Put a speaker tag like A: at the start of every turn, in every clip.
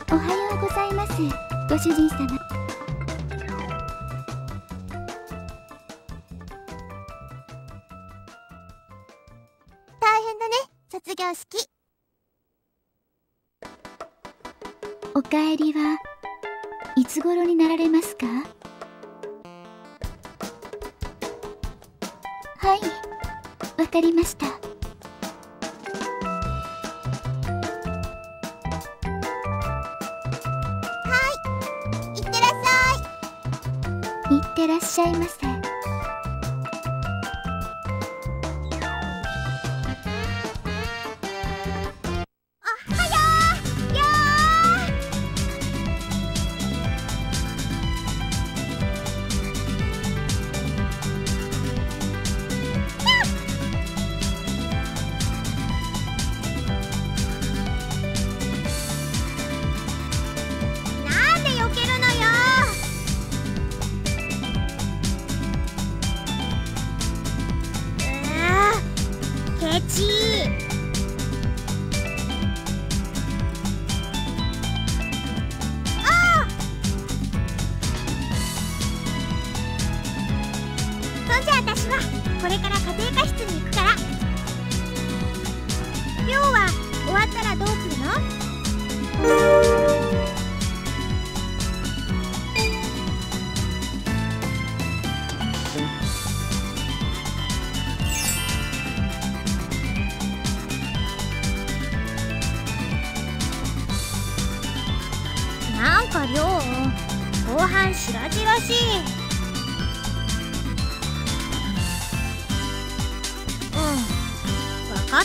A: おはようございます、ご主人様。
B: 大変だね、卒業式。
A: お帰りはいつ頃になられますか？はい、わかりました。
B: いってらっしゃい。
A: いってらっしゃいませ。
B: おはようよー。なんで避けるのよ。ケチー。そんじゃ私はこれから家庭科室に行くから。寮は終わったらどうするの？なんか寮後半しらじらしい。わかった。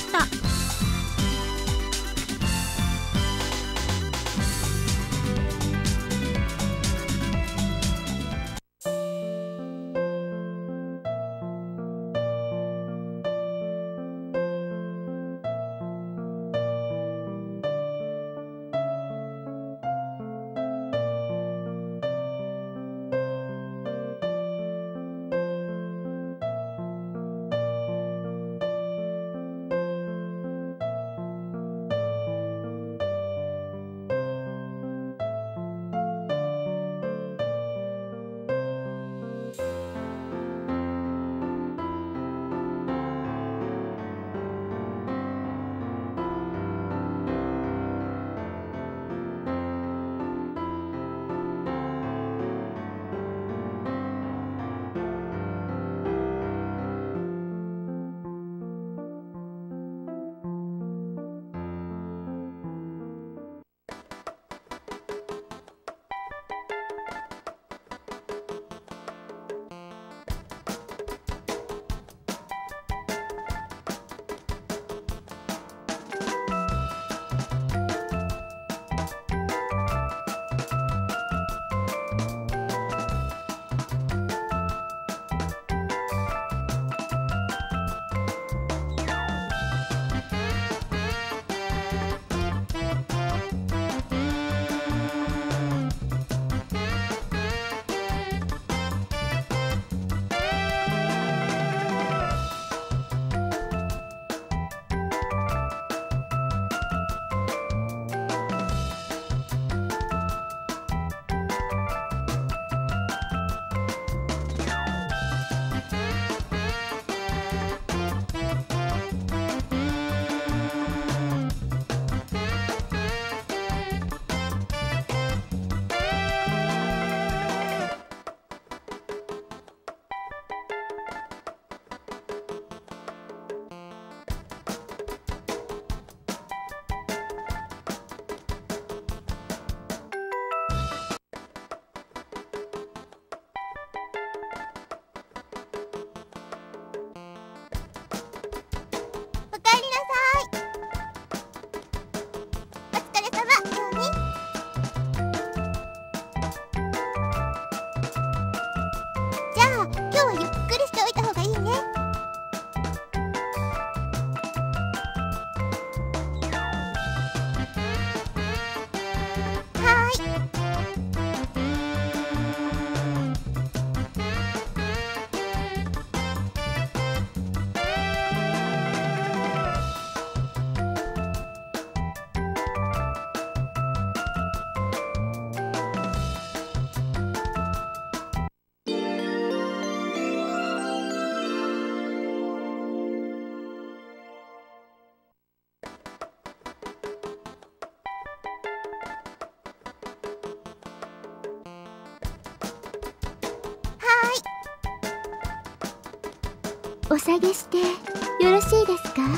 A: お下げしてよろしいですか？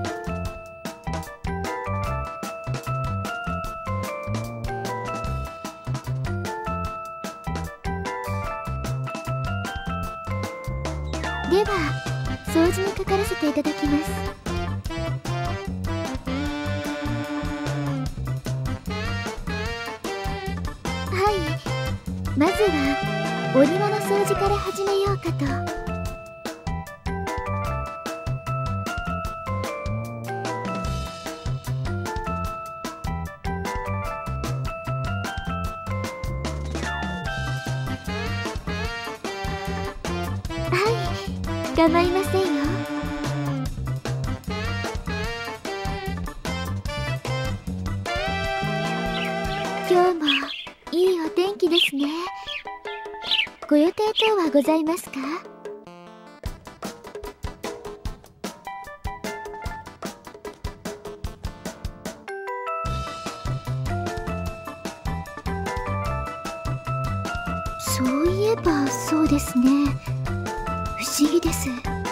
A: では掃除にかからせていただきます。はい、まずはお庭の掃除から始めようかと。構いませんよ。今日もいいお天気ですね。ご予定等はございますか？そういえばそうですね。不思議です。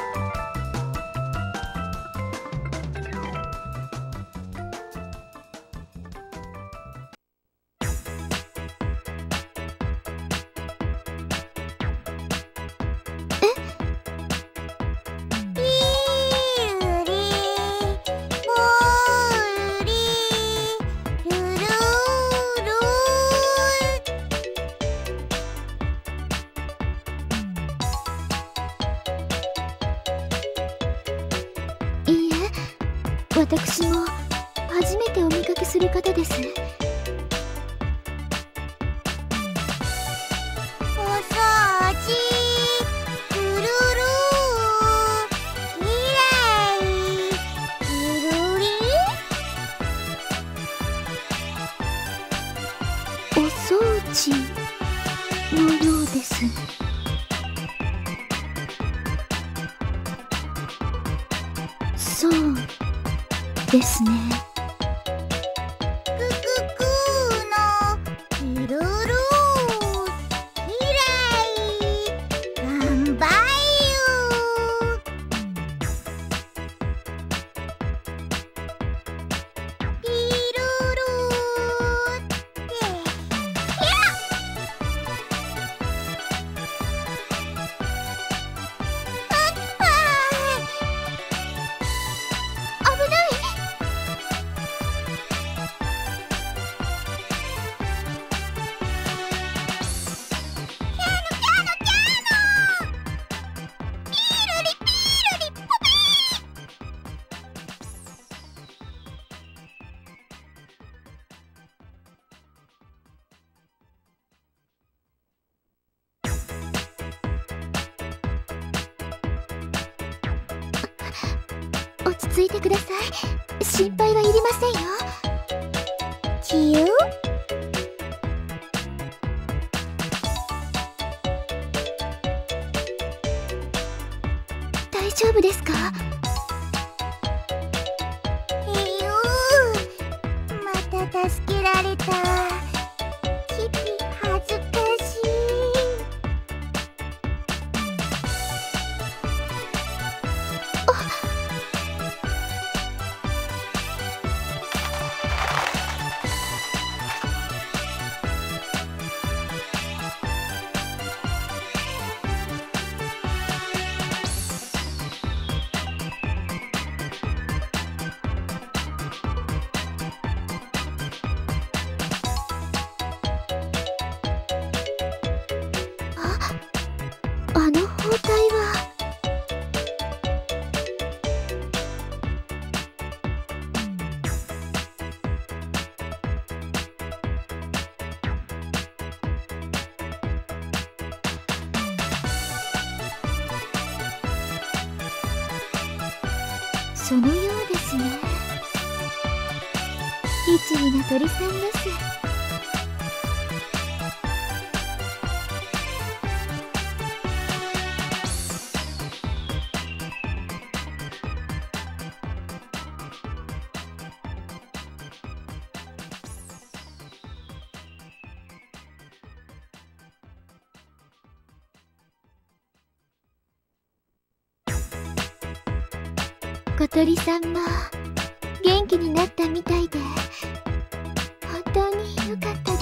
A: 私も初めてお見かけする方です。
B: お掃除くるるきれいくるり
A: お掃除のようです。そうですね。
B: くくくのきるるきれいがんばゆピルルってひゃ
A: 落ち着いてください。心配はいりませんよ。
B: ちゆ
A: 大丈夫ですか？
B: また助けられた。キキ恥ずかしい。
A: あの包帯は。そのようですね。律儀な鳥さんです。 小鳥さんも元気になったみたいで本当に良かったです。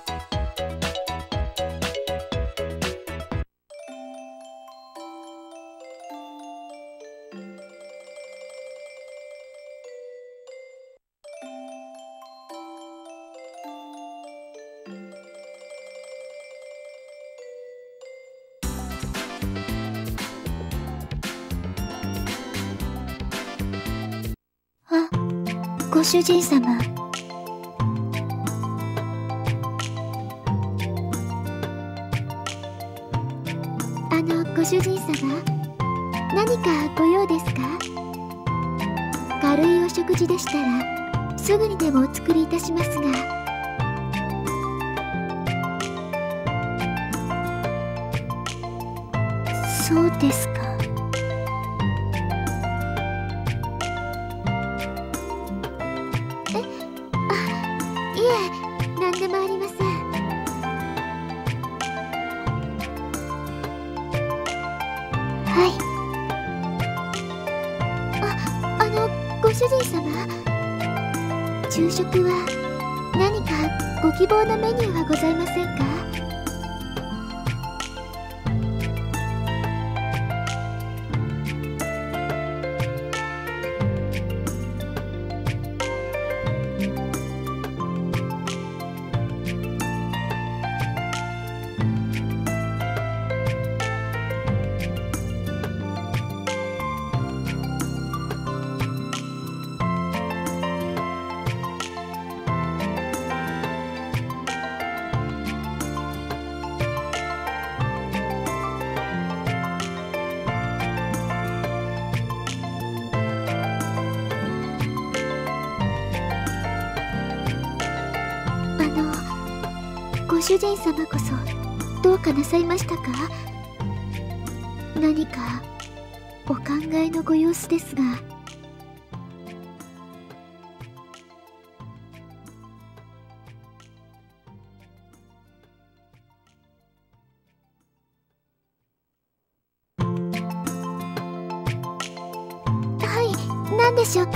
A: あ、ご主人様。ご主人様、何かご用ですか？軽いお食事でしたらすぐにでもお作りいたしますが。そうですか。いえ、何でもありません。はい。ご主人様、昼食は何かご希望のメニューはございませんか？ご主人様こそどうかなさいましたか？何かお考えのご様子ですが。はい、何でしょうか？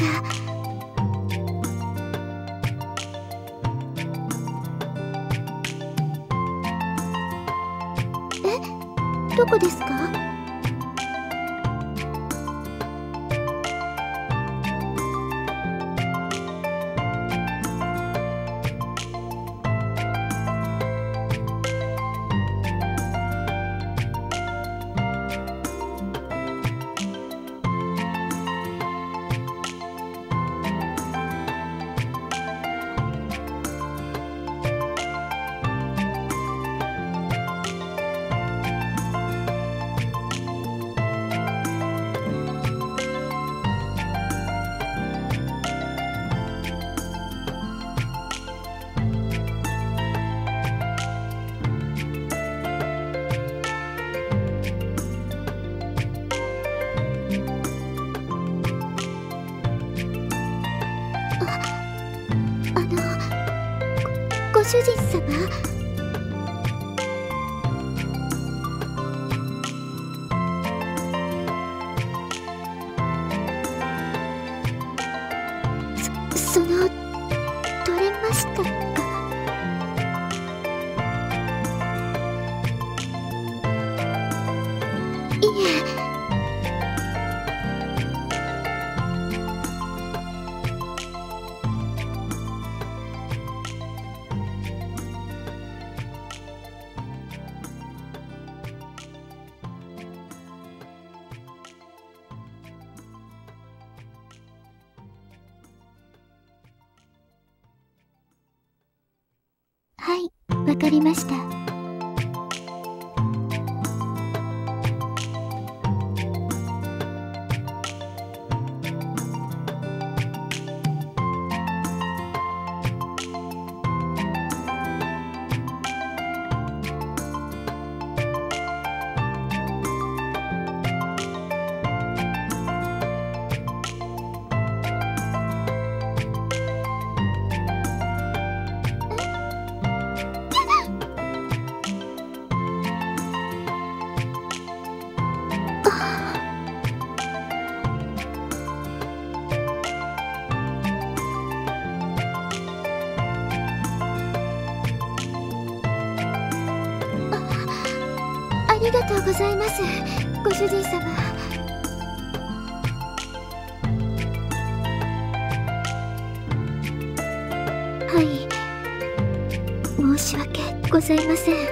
A: どこですか？ご主人様。取れましたか？いえ。はい、わかりました。 うございます、ご主人様。はい、申し訳ございません。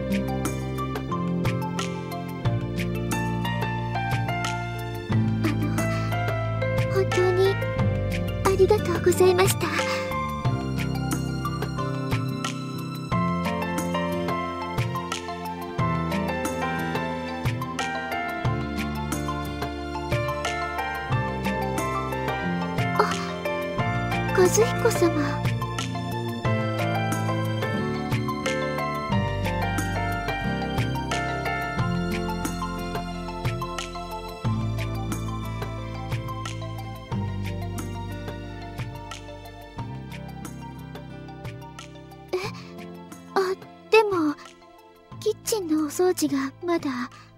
A: 本当にありがとうございました。和彦様。でもキッチンのお掃除がまだ。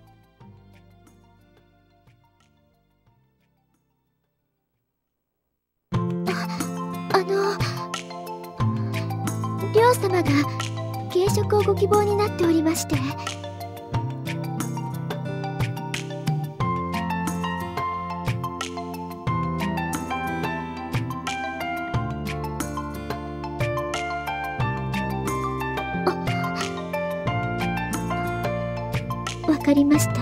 A: 亮様が軽食をご希望になっておりまして。わかりました。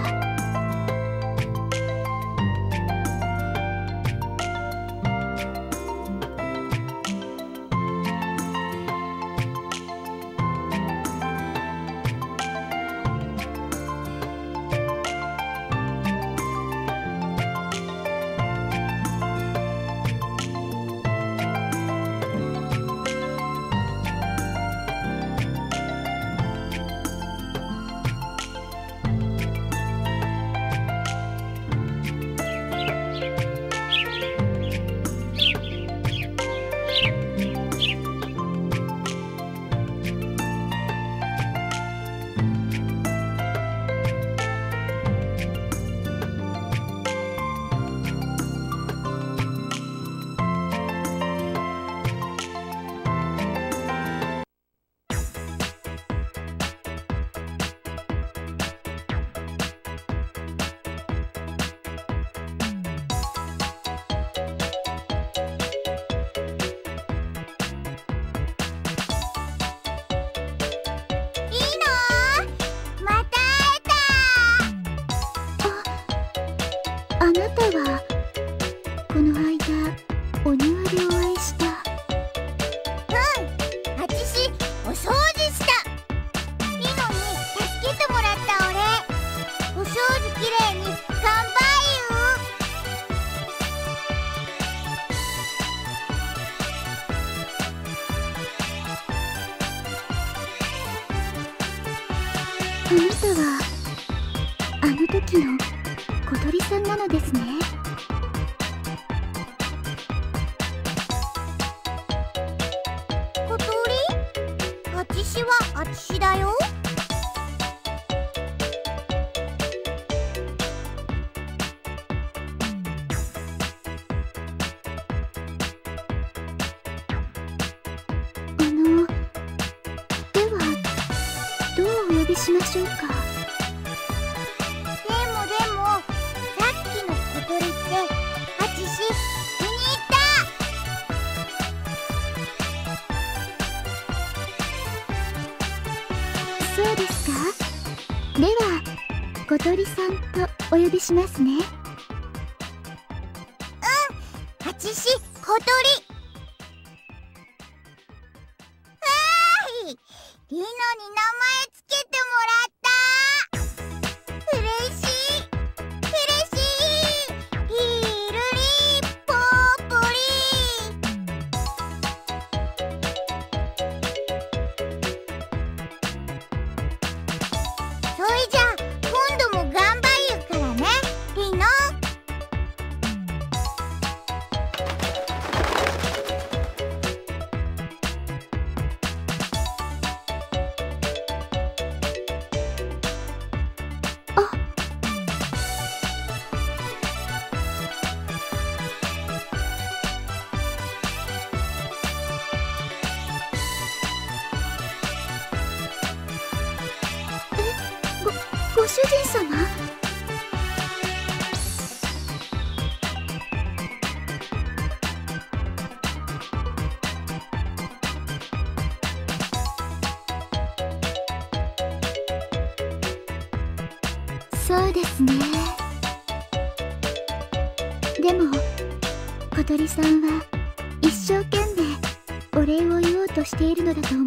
A: あなたはこの間お庭でお会いした。
B: あちしお掃除した。リノに助けてもらったお礼。お掃除きれいに頑張
A: あなたはあの時の小鳥さんなのですね。
B: 小鳥？あちしはあちしだよ。
A: ではどうお呼びしましょうか。
B: でもさっきの小鳥ってあちし気に入った。
A: そうですか。では小鳥さんとお呼びしますね。
B: あちし小鳥。リノに名前つけてもらった。嬉しいリルリポーポリ。それじゃあ今度も頑張るからねリノ。
A: ご主人様。 そうですね。でも小鳥さんは一生懸命お礼を言おうとしているのだと思う。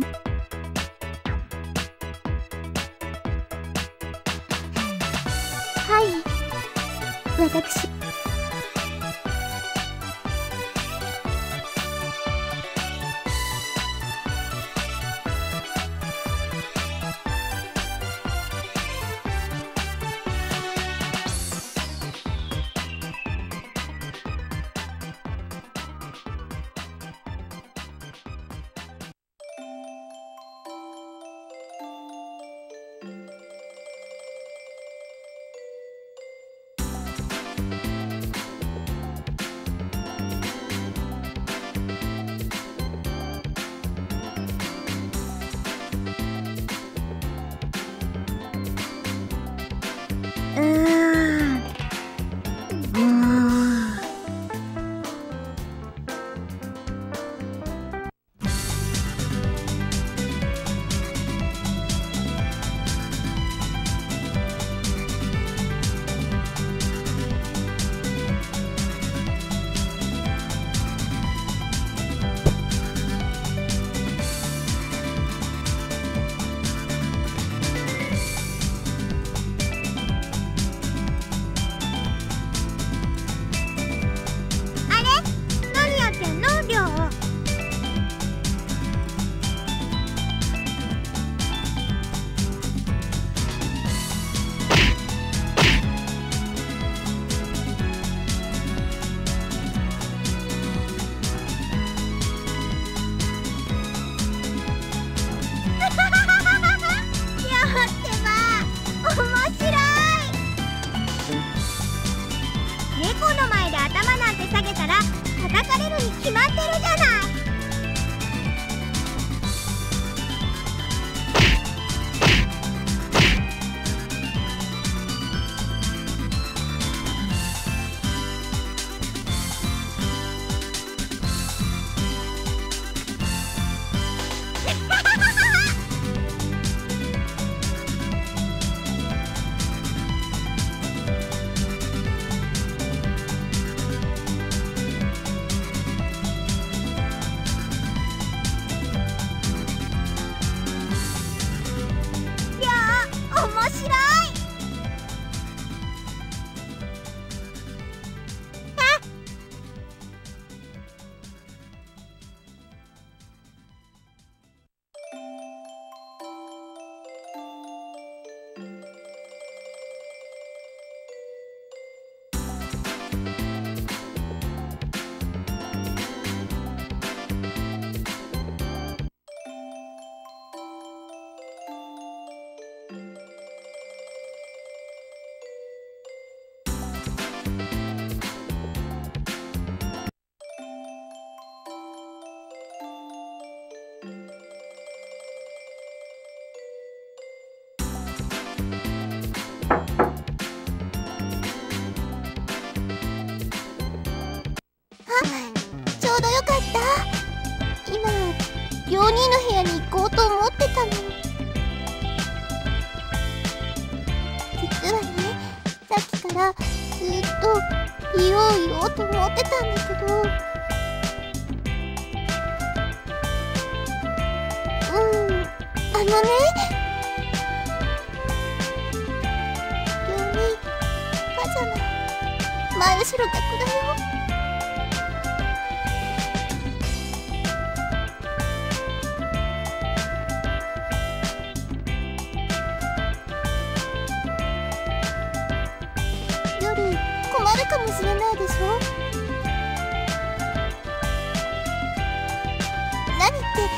A: はい、私。
B: ちょうどよかった。今両人の部屋に行こうと思ってたの。実はね、さっきからずっと言おうと思ってたんだけど、あのね、両人パジャマ真後ろ逆だよ。困るかもしれないでしょ。何って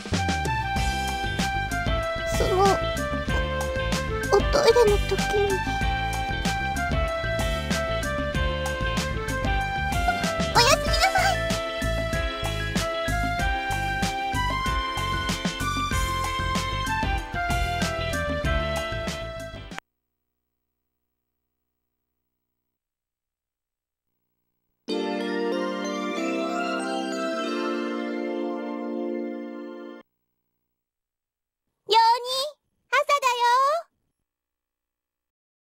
B: そのおトイレの時に。